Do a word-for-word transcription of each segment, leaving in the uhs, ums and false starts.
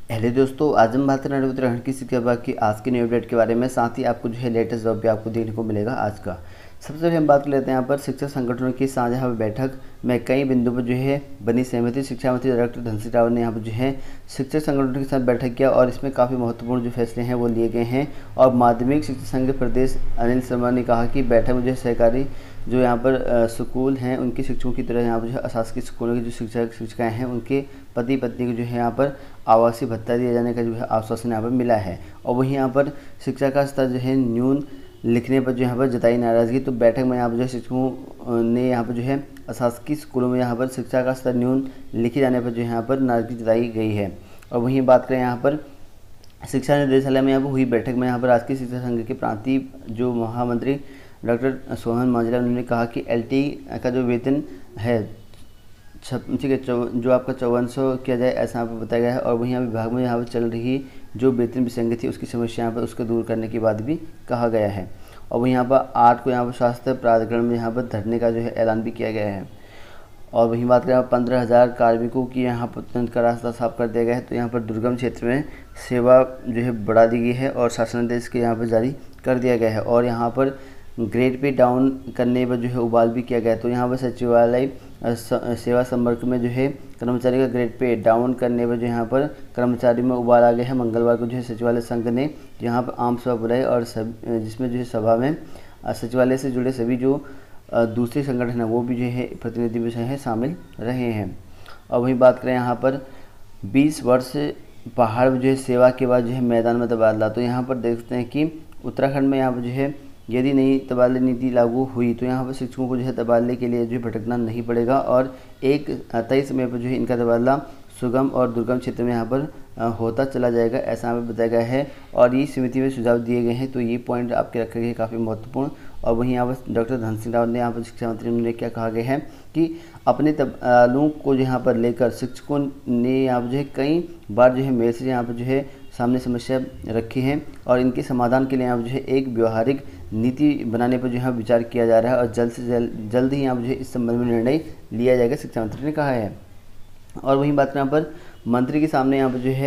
Hello दोस्तों, आज हम बात करेंगे उत्तराखंड की शिक्षा विभाग की आज की न्यू अपडेट के बारे में। साथ ही आपको जो है लेटेस्ट जॉब भी आपको देखने को मिलेगा आज का। सबसे पहले हम बात कर लेते हैं यहाँ पर शिक्षक संगठनों की साझा बैठक में कई बिंदु पर जो है बनी सहमति। शिक्षा मंत्री डॉक्टर धन सिंह रावत ने यहाँ पर जो है शिक्षक संगठनों के साथ बैठक किया और इसमें काफ़ी महत्वपूर्ण जो फैसले हैं वो लिए गए हैं। और माध्यमिक शिक्षा संघ के प्रदेश अनिल शर्मा ने कहा कि बैठक में जो है सहकारी जो यहाँ पर स्कूल हैं उनके शिक्षकों की तरह यहाँ पर जो है अशासकीय स्कूलों के जो शिक्षक शिक्षिकाएँ हैं उनके पति पत्नी को जो है यहाँ पर आवासीय भत्ता दिए जाने का जो है आश्वासन यहाँ पर मिला है। और वहीं यहाँ पर शिक्षा का स्तर जो है न्यून लिखने पर जो यहाँ पर जताई नाराज़गी। तो बैठक में यहाँ पर जो है शिक्षकों ने यहाँ पर जो है अशासकीय स्कूलों में यहाँ पर शिक्षा का स्तर न्यून लिखे जाने पर जो है यहाँ पर नाराज़गी जताई गई है। और वहीं बात करें यहाँ पर शिक्षा निदेशालय में यहाँ पर हुई बैठक में यहाँ पर राजकीय शिक्षा संघ के प्रांतीय जो महामंत्री डॉक्टर सोहन मांजरा उन्होंने कहा कि एल टी का जो वेतन है ठीक है जो आपका चौवन सौ किया जाए ऐसा यहाँ पर बताया गया है। और वहीं यहाँ विभाग में यहाँ पर चल रही जो वेतन विसंगति थी उसकी समस्या यहाँ पर उसको दूर करने की बात भी कहा गया है। और वहीं यहाँ पर आठ को यहाँ पर स्वास्थ्य प्राधिकरण में यहाँ पर धरने का जो है ऐलान भी किया गया है। और वहीं बात करें पंद्रह हज़ार कार्मिकों की यहाँ पर तुरंत का रास्ता साफ कर दिया गया है। तो यहाँ पर दुर्गम क्षेत्र में सेवा जो है बढ़ा दी गई है और शासनादेश के यहाँ पर जारी कर दिया गया है। और यहाँ पर ग्रेड पे डाउन करने पर जो है उबाल भी किया गया है। तो यहाँ पर सचिवालय सेवा संपर्क में जो है कर्मचारी का ग्रेड पे डाउन करने पर जो यहाँ पर कर्मचारी में उबाल आ गया है। मंगलवार को जो है सचिवालय संघ ने यहाँ पर आम सभा बुलाई और सब जिसमें जो है सभा में सचिवालय से जुड़े सभी जो दूसरे संगठन है वो भी जो है प्रतिनिधि विषय है शामिल रहे हैं। और वहीं बात करें यहाँ पर बीस वर्ष पहाड़ जो है सेवा के बाद जो है मैदान में तबादला। तो यहाँ पर देखते हैं कि उत्तराखंड में यहाँ पर जो है यदि नई तबादला नीति लागू हुई तो यहाँ पर शिक्षकों को जो है तबादले के लिए जो है भटकना नहीं पड़ेगा और एक तय समय पर जो है इनका तबादला सुगम और दुर्गम क्षेत्र में यहाँ पर होता चला जाएगा, ऐसा यहाँ पर बताया गया है। और ये समिति में सुझाव दिए गए हैं। तो ये पॉइंट आपके रखे गए काफ़ी महत्वपूर्ण। और वहीं यहाँ पर डॉक्टर धन सिंह रावत ने यहाँ पर शिक्षा मंत्री ने क्या कहा गया है कि अपने तबादलों को यहाँ पर लेकर शिक्षकों ने यहाँ पर जो है कई बार जो है मेरे से यहाँ पर जो है सामने समस्या रखी है और इनके समाधान के लिए यहाँ पर जो है एक व्यवहारिक नीति बनाने पर जो है विचार किया जा रहा है और जल्द से जल्द जल्द ही यहाँ पर जो है इस संबंध में निर्णय लिया जाएगा, शिक्षा मंत्री ने कहा है। और वहीं बात करें यहाँ पर मंत्री के सामने यहाँ पर जो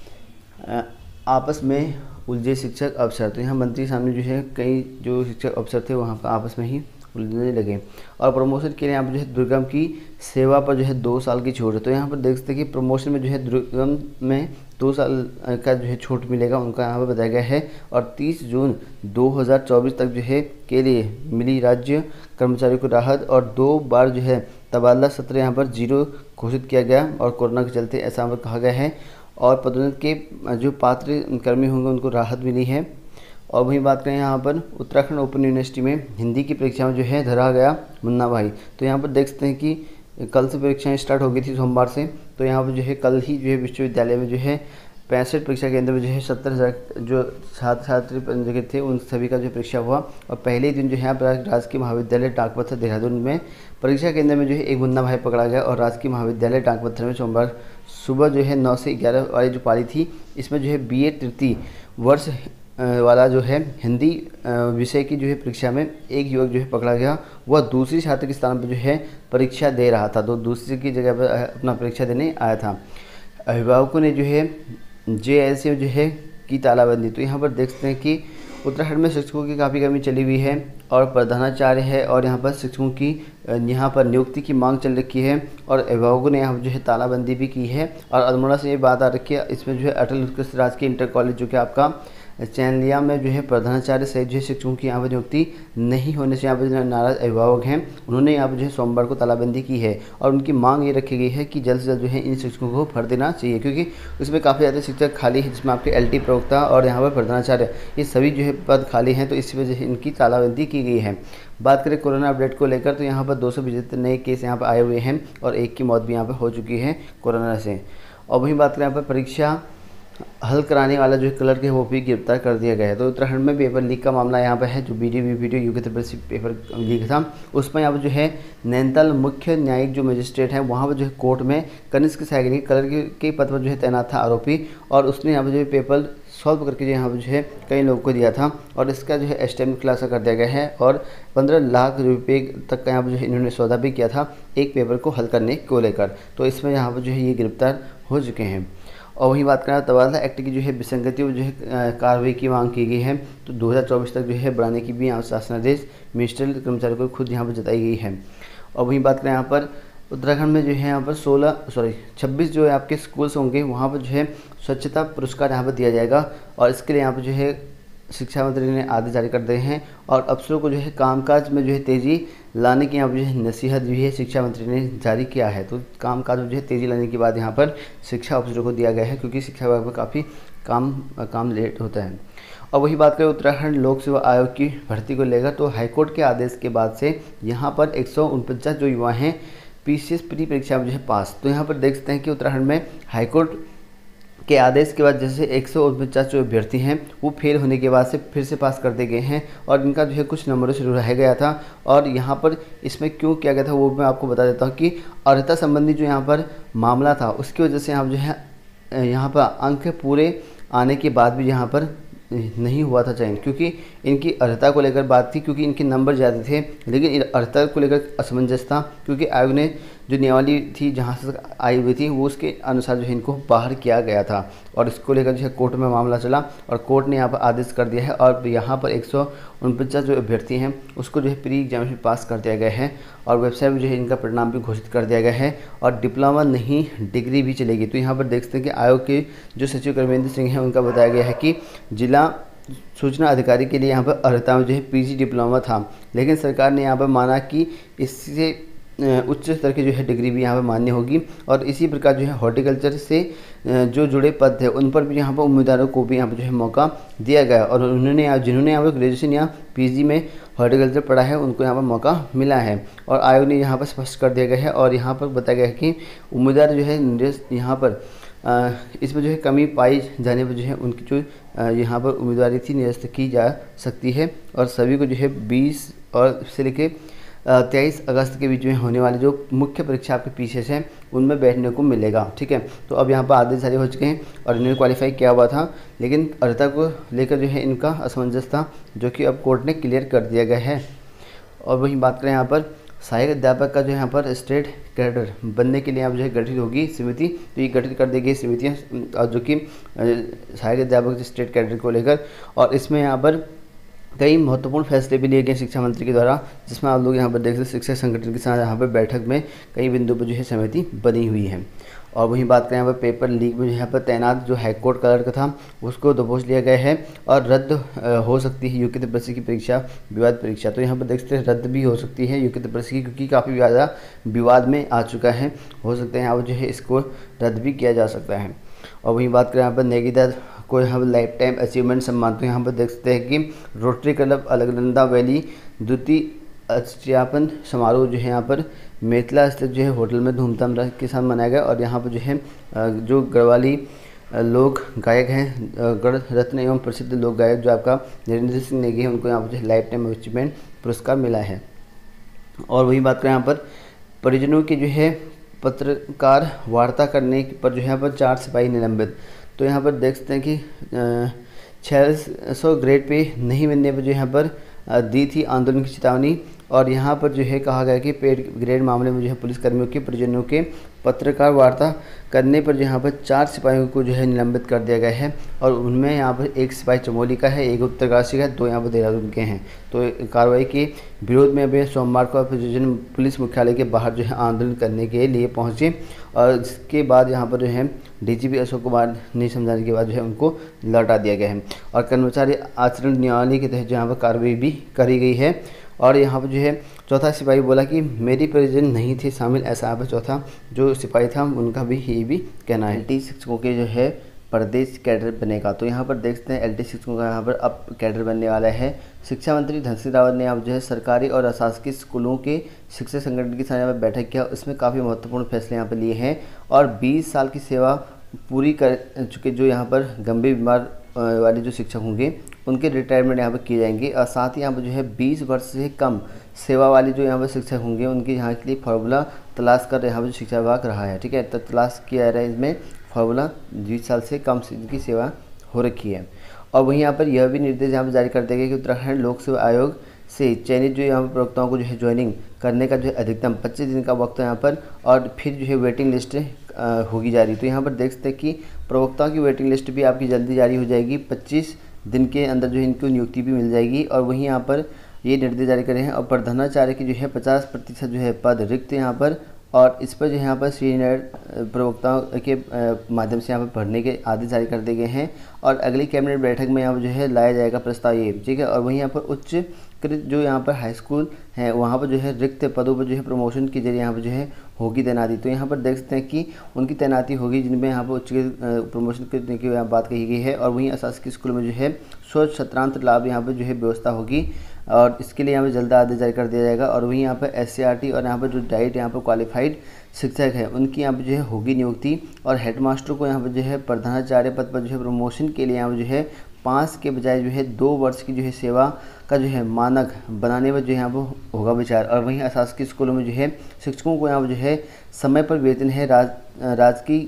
है आपस में उलझे शिक्षक अफसर। तो यहाँ मंत्री के सामने जो है कई जो शिक्षक अफसर थे वहाँ पर आपस में ही उलझने लगे। और प्रमोशन के लिए यहाँ पर जो है दुर्गम की सेवा पर जो है दो साल की छूट है। तो यहाँ पर देख सकते हैं कि प्रमोशन में जो है दुर्गम में दो साल का जो है छूट मिलेगा उनका यहाँ पर बताया गया है। और तीस जून दो हज़ार चौबीस तक जो है के लिए मिली राज्य कर्मचारियों को राहत और दो बार जो है तबादला सत्र यहाँ पर जीरो घोषित किया गया और कोरोना के चलते ऐसा यहाँ पर कहा गया है। और पदोन्नति के जो पात्र कर्मी होंगे उनको राहत मिली है। और वहीं बात करें यहाँ पर उत्तराखंड ओपन यूनिवर्सिटी में हिंदी की परीक्षा में जो है धरा गया मुन्ना भाई। तो यहाँ पर देख सकते हैं कि कल से परीक्षाएं स्टार्ट हो गई थी सोमवार से। तो यहाँ पर जो है कल ही जो है विश्वविद्यालय में जो है पैंसठ परीक्षा केंद्र में जो है सत्तर हज़ार जो छात्र छात्री पंजीकृत थे उन सभी का जो परीक्षा हुआ। और पहले दिन जो है यहाँ पर राजकीय महाविद्यालय टाकपत्थर देहरादून में परीक्षा केंद्र में जो है एक मुन्ना भाई पकड़ा गया। और राजकीय महाविद्यालय टाकपत्थर में सोमवार सुबह जो है नौ से ग्यारह वाली जो पारी थी इसमें जो है बी ए तृतीय वर्ष वाला जो है हिंदी विषय की जो है परीक्षा में एक युवक जो है पकड़ा गया। वह दूसरी छात्र के स्थान पर जो है परीक्षा दे रहा था, तो दूसरी की जगह पर अपना परीक्षा देने आया था। अभिभावकों ने जो है जे एस जो है की तालाबंदी। तो यहाँ पर देख सकते हैं कि उत्तराखंड में शिक्षकों की काफ़ी कमी चली हुई है और प्रधानाचार्य है और यहाँ पर शिक्षकों की यहाँ पर नियुक्ति की मांग चल रखी है। और अभिभावकों ने यहाँ पर जो है तालाबंदी भी की है। और अल्मोड़ा से ये बात आ रखी है, इसमें जो है अटल उत्कृष्ट राजकीय इंटर कॉलेज जो कि आपका चैनलिया में जो है प्रधानाचार्य सहित जो है शिक्षकों की यहाँ पर नियुक्ति नहीं होने से यहाँ पर जो नाराज अभिभावक हैं उन्होंने यहाँ पर जो है सोमवार को तालाबंदी की है। और उनकी मांग ये रखी गई है कि जल्द से जल्द जो है इन शिक्षकों को भर देना चाहिए, क्योंकि उसमें काफ़ी ज़्यादा शिक्षक खाली है जिसमें आपके एल टी प्रवक्ता और यहाँ पर प्रधानाचार्य ये सभी जो है पद खाली हैं। तो इसी वजह से इनकी तालाबंदी की गई है। बात करें कोरोना अपडेट को लेकर तो यहाँ पर दो सौ पचहत्तर नए केस यहाँ पर आए हुए हैं और एक की मौत भी यहाँ पर हो चुकी है कोरोना से। और वहीं बात करें यहाँ पर परीक्षा हल कराने वाला जो क्लर्क है वो भी गिरफ्तार कर दिया गया है। तो उत्तराखंड में पेपर लीक का मामला यहाँ पर है, जो B D B video UK triple paper leak था उसमें यहाँ पर जो है नैनीताल मुख्य न्यायिक जो मजिस्ट्रेट है वहाँ पर जो है कोर्ट में कनिष्क सैगरी क्लर्क के पद पर जो है तैनात था आरोपी। और उसने यहाँ पर जो है पेपर सॉल्व करके जो यहाँ पर जो है कई लोगों को दिया था और इसका जो है एस्टेम्प्ट खुलासा कर दिया गया है। और पंद्रह लाख रुपये तक का यहाँ पर जो है इन्होंने सौदा भी किया था एक पेपर को हल करने को लेकर। तो इसमें यहाँ पर जो है ये गिरफ्तार हो चुके हैं। और वही बात करें तबादला एक्ट की जो है विसंगतियों जो है कार्रवाई की मांग की गई है, तो दो हज़ार चौबीस तक जो है बढ़ाने की भी यहाँ शासनादेश मिनिस्ट्रियल कर्मचारियों को खुद यहाँ पर जताई गई है। और वहीं बात करें यहाँ पर उत्तराखंड में जो है यहाँ पर सोलह सॉरी छब्बीस जो है आपके स्कूल्स होंगे, वहाँ पर जो है स्वच्छता पुरस्कार यहाँ पर दिया जाएगा। और इसके लिए यहाँ पर जो है शिक्षा मंत्री ने आदेश जारी कर दिए हैं और अफसरों को जो है कामकाज में जो है तेज़ी लाने की यहाँ पर जो है नसीहत भी है शिक्षा मंत्री ने जारी किया है। तो कामकाज में जो है तेज़ी लाने के बाद यहाँ पर शिक्षा अफसरों को दिया गया है, क्योंकि शिक्षा विभाग में काफ़ी काम काम लेट होता है। और वही बात करें उत्तराखंड लोक सेवा आयोग की भर्ती को लेकर, तो हाईकोर्ट के आदेश के बाद से यहाँ पर एक सौ उनपचास जो युवा हैं पी सी एस प्री परीक्षा में जो है पास। तो यहाँ पर देख सकते हैं कि उत्तराखंड में हाईकोर्ट के आदेश के बाद जैसे एक सौ उनपचास जो अभ्यर्थी हैं वो फेल होने के बाद से फिर से पास कर दिए गए हैं और इनका जो है कुछ नंबरों से रह गया था। और यहाँ पर इसमें क्यों किया गया था वो मैं आपको बता देता हूँ कि अर्हता संबंधी जो यहाँ पर मामला था उसकी वजह से यहाँ जो है यहाँ पर अंक पूरे आने के बाद भी यहाँ पर नहीं हुआ था चयन, क्योंकि इनकी अर्हता को लेकर बात थी, क्योंकि इनके नंबर ज़्यादा थे, लेकिन अर्हता को लेकर असमंजस था, क्योंकि आयोग ने जो नियमावली थी जहाँ से आई हुई थी वो उसके अनुसार जो है इनको बाहर किया गया था। और इसको लेकर जो है कोर्ट में मामला चला और कोर्ट ने यहाँ पर आदेश कर दिया है और यहाँ पर एक सौ उनपचास जो अभ्यर्थी हैं उसको जो है प्री एग्जामिनेशन पास कर दिया गया है और वेबसाइट में जो है इनका परिणाम भी घोषित कर दिया गया है और डिप्लोमा नहीं डिग्री भी चलेगी। तो यहाँ पर देखते हैं कि आयोग के जो सचिव कर्मेंद्र सिंह हैं उनका बताया गया है कि जिला सूचना अधिकारी के लिए यहाँ पर अर्हता में जो है पीजी डिप्लोमा था, लेकिन सरकार ने यहाँ पर माना कि इससे उच्च स्तर की जो है डिग्री भी यहाँ पर मान्य होगी। और इसी प्रकार जो है हॉर्टिकल्चर से जो जुड़े पद थे उन पर भी यहाँ पर उम्मीदवारों को भी यहाँ पर जो है मौका दिया गया और उन्होंने जिन्होंने यहाँ पर ग्रेजुएशन या पीजी में हॉर्टिकल्चर पढ़ा है उनको यहाँ पर मौका मिला है। और आयोग ने यहाँ पर स्पष्ट कर दिया गया है और यहाँ पर बताया गया है कि उम्मीदवार जो है यहाँ पर इसमें जो है कमी पाई जाने पर जो है उनकी जो यहाँ पर उम्मीदवारी थी निरस्त की जा सकती है और सभी को जो है बीस और से लेकर तेईस अगस्त के बीच में होने वाली जो मुख्य परीक्षा आपके पीछे से उनमें बैठने को मिलेगा। ठीक है, तो अब यहाँ पर आदेश जारी हो चुके हैं और इन्होंने क्वालिफाई किया हुआ था, लेकिन अर्हता को लेकर जो है इनका असमंजस था, जो कि अब कोर्ट ने क्लियर कर दिया गया है। और वहीं बात करें यहाँ पर सहायक अध्यापक का जो यहाँ पर स्टेट कैडर बनने के लिए यहाँ जो है गठित होगी समिति, तो ये गठित कर दी गई समितियाँ जो कि सहायक अध्यापक स्टेट कैडर को लेकर। और इसमें यहाँ पर कई महत्वपूर्ण फैसले भी लिए गए शिक्षा मंत्री के द्वारा, जिसमें आप लोग यहाँ पर देख सकते शिक्षक संगठन के साथ यहाँ पर बैठक में कई बिंदुओं पर जो है समिति बनी हुई है। और वहीं बात करें यहाँ पर पेपर लीक में यहाँ पर तैनात जो हाईकोर्ट क्लर्क था उसको दोषी लिया गया है और रद्द हो सकती है यूके त्रिपक्षीय की परीक्षा विवाद परीक्षा। तो यहाँ पर देख सकते हैं रद्द भी हो सकती है यूके त्रिपक्षीय की, क्योंकि काफ़ी ज़्यादा विवाद में आ चुका है, हो सकता है यहाँ पर जो है इसको रद्द भी किया जा सकता है। और वहीं बात करें यहाँ पर नेगीदार को यहाँ पर लाइफ टाइम अचीवमेंट सम्मान, तो यहाँ पर देख सकते हैं कि रोटरी क्लब अलकनंदा वैली द्वितीय अष्टयापन समारोह जो है यहाँ पर मेतला स्थित जो है होटल में धूमधाम के साथ मनाया गया। और यहाँ पर जो है जो गढ़वाली लोक गायक हैं गढ़ रत्न एवं प्रसिद्ध लोक गायक जो आपका नरेंद्र सिंह नेगी है उनको यहाँ पर जो है लाइफ टाइम अचीवमेंट पुरस्कार मिला है। और वही बात करें यहाँ पर परिजनों की जो है पत्रकार वार्ता करने पर जो है यहाँ पर चार सिपाही निलंबित। तो यहाँ पर देख सकते हैं कि छः सौ ग्रेड पे नहीं मिलने पर जो यहाँ पर दी थी आंदोलन की चेतावनी। और यहाँ पर जो है कहा गया कि पेड ग्रेड मामले में जो है पुलिसकर्मियों के परिजनों के पत्रकार वार्ता करने पर जो यहाँ पर चार सिपाहियों को जो है निलंबित कर दिया गया है और उनमें यहाँ पर एक सिपाही चमोली का है, एक उत्तरकाशी का है, दो यहाँ पर देहरादून के हैं। तो कार्रवाई के विरोध में अभी सोमवार को परिजन पुलिस मुख्यालय के बाहर जो है आंदोलन करने के लिए पहुँचे और इसके बाद यहाँ पर जो है डीजीपी अशोक कुमार ने समझाने के बाद जो है उनको लौटा दिया गया है और कर्मचारी आचरण नियमावली के तहत यहाँ पर कार्रवाई भी करी गई है। और यहाँ पर जो है चौथा सिपाही बोला कि मेरी परिजन नहीं थे शामिल, ऐसा यहाँ पर चौथा जो सिपाही था उनका भी यही भी कहना है। एलटी शिक्षकों के जो है प्रदेश कैडर बनेगा, तो यहाँ पर देखते हैं एलटी शिक्षकों का यहाँ पर अब कैडर बनने वाला है। शिक्षा मंत्री धन सिंह रावत ने अब जो है सरकारी और अशासकीय स्कूलों के शिक्षक संगठन के साथ यहाँ पर बैठक किया, इसमें काफ़ी महत्वपूर्ण फैसले यहाँ पर लिए हैं और बीस साल की सेवा पूरी कर चुके जो यहाँ पर गंभीर बीमार वाले जो शिक्षक होंगे उनके रिटायरमेंट यहाँ पर किए जाएंगे और साथ ही यहाँ पर जो है बीस वर्ष से कम सेवा वाले जो यहाँ पर शिक्षक होंगे उनके यहाँ के लिए फार्मूला तलाश कर यहाँ पर जो शिक्षा विभाग रहा है। ठीक है, तो तलाश किया जा रहा है इसमें फार्मूला बीस साल से कम की सेवा हो रखी है। और वहीं यहाँ पर यह भी निर्देश यहाँ पर जारी कर दिया गया कि उत्तराखंड लोक सेवा आयोग से चयनित जो यहाँ पर प्रवक्ताओं को जो है ज्वाइनिंग करने का जो है अधिकतम पच्चीस दिन का वक्त है यहाँ पर और फिर जो है वेटिंग लिस्ट होगी जारी। तो यहाँ पर देख सकते हैं कि प्रवक्ताओं की वेटिंग लिस्ट भी आपकी जल्दी जारी हो जाएगी, पच्चीस दिन के अंदर जो है इनको नियुक्ति भी मिल जाएगी। और वहीं यहाँ पर ये निर्देश जारी करे हैं। और प्रधानाचार्य की जो है पचास प्रतिशत जो है पद रिक्त यहाँ पर, और इस पर जो है यहाँ पर सीनियर प्रवक्ताओं के माध्यम से यहाँ पर भरने के आदेश जारी कर दिए गए हैं। और अगली कैबिनेट बैठक में यहाँ पर जो है लाया जाएगा प्रस्ताव ये, ठीक है। और वहीं यहाँ पर उच्च कृत जो यहाँ पर हाई स्कूल है वहाँ पर जो है रिक्त पदों पर जो है प्रमोशन के जरिए यहाँ पर जो है होगी तैनाती। तो यहाँ पर देख सकते हैं कि उनकी तैनाती होगी जिनमें यहाँ पर उच्च प्रमोशन करने की बात कही गई है। और वहीं अशासकीय स्कूल में जो है स्वच्छ छात्रांतर लाभ यहाँ पर जो है व्यवस्था होगी, और इसके लिए यहाँ पर जल्द आदेश जारी कर दिया जाएगा। और वहीं यहाँ पर एस सी आर टी और यहाँ पर जो डाइट यहाँ पर क्वालिफाइड शिक्षक है उनकी यहाँ पर जो है होगी नियुक्ति। और हेडमास्टर को यहाँ पर जो है प्रधानाचार्य पद पर जो है प्रमोशन के लिए यहाँ पर जो है पाँच के बजाय जो है दो वर्ष की जो है सेवा का जो है मानक बनाने पर जो यहाँ पर होगा विचार। और वहीं अशासकीय स्कूलों में जो है शिक्षकों को यहाँ पर जो है समय पर वेतन है राज राजकीय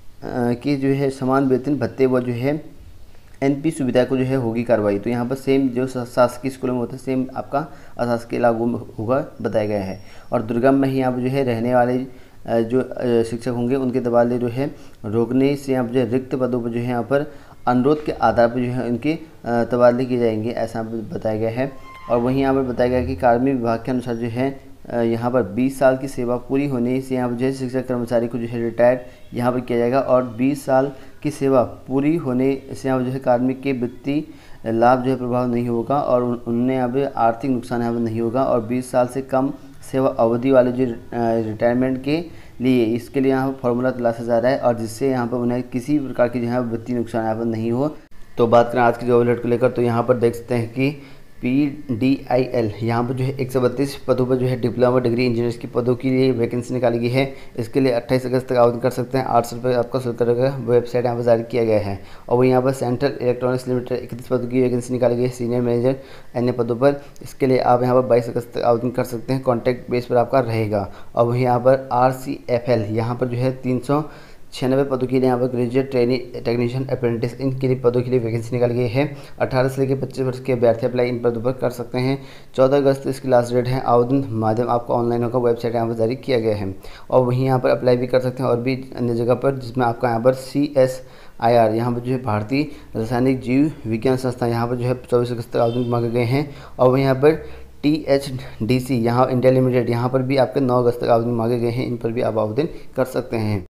की जो है समान वेतन भत्ते व जो है एन पी सुविधा को जो है होगी कार्रवाई। तो यहाँ पर सेम जो शासकीय स्कूलों में होता है सेम आपका अशासकीय लागू होगा बताया गया है। और दुर्गम में ही यहाँ पर जो है रहने वाले जो शिक्षक होंगे उनके तबादले जो है रोकने से यहाँ पर जो है रिक्त पदों पर जो है यहाँ पर अनुरोध के आधार पर जो है उनके तबादले किए जाएंगे, ऐसा बताया गया है। और वहीं यहाँ पर बताया गया कि कार्मिक विभाग के अनुसार जो है यहाँ पर बीस साल की सेवा पूरी होने से यहाँ पर जो है शिक्षक कर्मचारी को जो है रिटायर्ड यहाँ पर किया जाएगा। और बीस साल की सेवा पूरी होने से यहाँ पर जो है कार्मिक के वित्तीय लाभ जो है प्रभाव नहीं होगा और उनमें यहाँ पर आर्थिक नुकसान यहाँ पर नहीं होगा। और बीस साल से कम सेवा अवधि वाले जो रिटायरमेंट के लिए इसके लिए यहाँ पर फॉर्मूला तलाशा जा रहा है, और जिससे यहाँ पर उन्हें किसी प्रकार की जो है वित्तीय नुकसान यहाँ पर नहीं हो। तो बात करें आज की जॉब अलर्ट को लेकर, तो यहाँ पर देख सकते हैं कि पी डी आई एल यहाँ पर जो है एक सौ बत्तीस पदों पर जो है डिप्लोमा डिग्री इंजीनियर्स की पदों के लिए वैकेंसी निकाली गई है। इसके लिए अट्ठाईस अगस्त तक आवेदन कर सकते हैं। आठ सौ रुपये आपका शुल्क रहेगा। वेबसाइट यहाँ पर जारी किया गया है। और वही यहाँ पर सेंट्रल इलेक्ट्रॉनिक्स लिमिटेड इकतीस पदों की वैकेंसी निकाली गई है सीनियर मैनेजर अन्य पदों पर। इसके लिए आप यहाँ पर बाईस अगस्त तक आवेदन कर सकते हैं। कॉन्टैक्ट बेस पर आपका रहेगा। और वहीं यहाँ पर आर सी एफ एल यहाँ पर जो है तीन सौ छियानवे पदों के लिए यहाँ पर ग्रेजुएट ट्रेनिंग टेक्नीशियन अप्रेंटिस इनके लिए पदों के लिए वैकेंसी निकाली गई है। अठारह से लेकर पच्चीस वर्ष के अभ्यर्थी अप्लाई इन पदों पर कर सकते हैं। चौदह अगस्त इसकी लास्ट डेट है। आवेदन माध्यम आपका ऑनलाइन होगा। वेबसाइट यहाँ पर जारी किया गया है। और वहीं यहाँ पर अप्लाई भी कर सकते हैं और भी अन्य जगह पर, जिसमें आपका यहाँ पर सी एस आई आर यहाँ पर जो है भारतीय रासायनिक जीव विज्ञान संस्था यहाँ पर जो है चौबीस अगस्त तक आवेदन मांगे गए हैं। और वहीं यहाँ पर टी एच डी सी यहाँ इंडिया लिमिटेड यहाँ पर भी आपके नौ अगस्त तक आवेदन मांगे गए हैं। इन पर भी आप आवेदन कर सकते हैं।